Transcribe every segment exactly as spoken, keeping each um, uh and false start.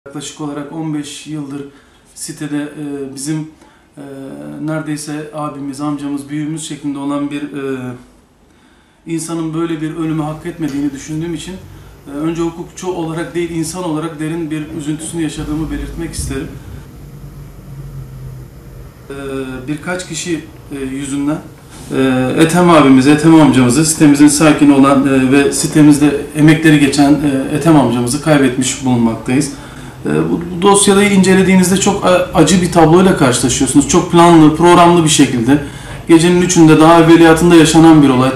Yaklaşık olarak on beş yıldır sitede e, bizim e, neredeyse abimiz, amcamız, büyüğümüz şeklinde olan bir e, insanın böyle bir ölümü hak etmediğini düşündüğüm için e, önce hukukçu olarak değil, insan olarak derin bir üzüntüsünü yaşadığımı belirtmek isterim. E, birkaç kişi e, yüzünden e, Ethem abimiz, Ethem amcamızı, sitemizin sakini olan e, ve sitemizde emekleri geçen e, Ethem amcamızı kaybetmiş bulunmaktayız. Bu dosyayı incelediğinizde çok acı bir tabloyla karşılaşıyorsunuz. Çok planlı, programlı bir şekilde gecenin üçünde daha evveliyatında yaşanan bir olay.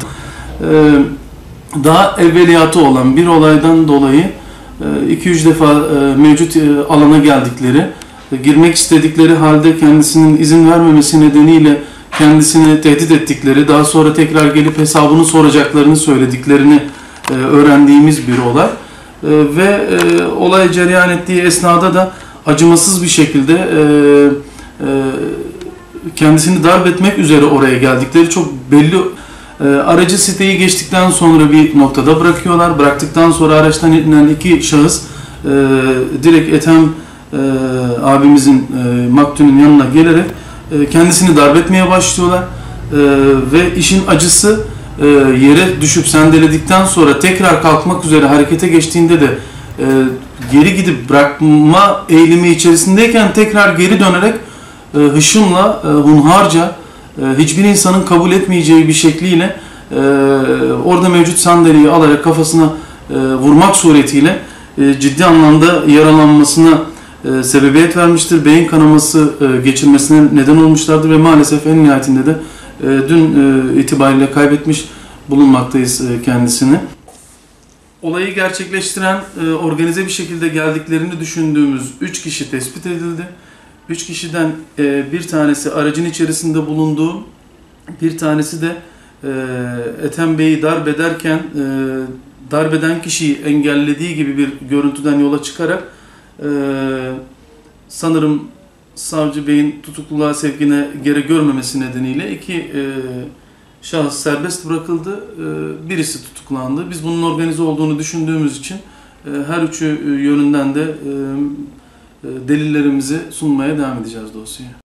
Daha evveliyatı olan bir olaydan dolayı iki üç defa mevcut alana geldikleri, girmek istedikleri halde kendisinin izin vermemesi nedeniyle kendisini tehdit ettikleri, daha sonra tekrar gelip hesabını soracaklarını söylediklerini öğrendiğimiz bir olay. Ve e, olay cereyan ettiği esnada da acımasız bir şekilde e, e, kendisini darp etmek üzere oraya geldikleri çok belli. E, aracı siteyi geçtikten sonra bir noktada bırakıyorlar. Bıraktıktan sonra araçtan inen iki şahıs e, direkt Ethem e, abimizin e, maktulün yanına gelerek e, kendisini darp etmeye başlıyorlar. E, ve işin acısı, E, yere düşüp sendeledikten sonra tekrar kalkmak üzere harekete geçtiğinde de e, geri gidip bırakma eğilimi içerisindeyken tekrar geri dönerek e, hışımla, e, hunharca, e, hiçbir insanın kabul etmeyeceği bir şekliyle e, orada mevcut sandalyeyi alarak kafasına e, vurmak suretiyle e, ciddi anlamda yaralanmasına e, sebebiyet vermiştir. Beyin kanaması e, geçirmesine neden olmuşlardır ve maalesef en nihayetinde de dün itibariyle kaybetmiş bulunmaktayız kendisini. Olayı gerçekleştiren, organize bir şekilde geldiklerini düşündüğümüz üç kişi tespit edildi. üç kişiden bir tanesi aracın içerisinde bulunduğu, bir tanesi de Ethem Bey'i darp ederken darp eden kişiyi engellediği gibi bir görüntüden yola çıkarak sanırım savcı beyin tutukluluğa sevkine gerek görmemesi nedeniyle iki e, şahıs serbest bırakıldı. E, birisi tutuklandı. Biz bunun organize olduğunu düşündüğümüz için e, her üçü yönünden de e, delillerimizi sunmaya devam edeceğiz dosyaya.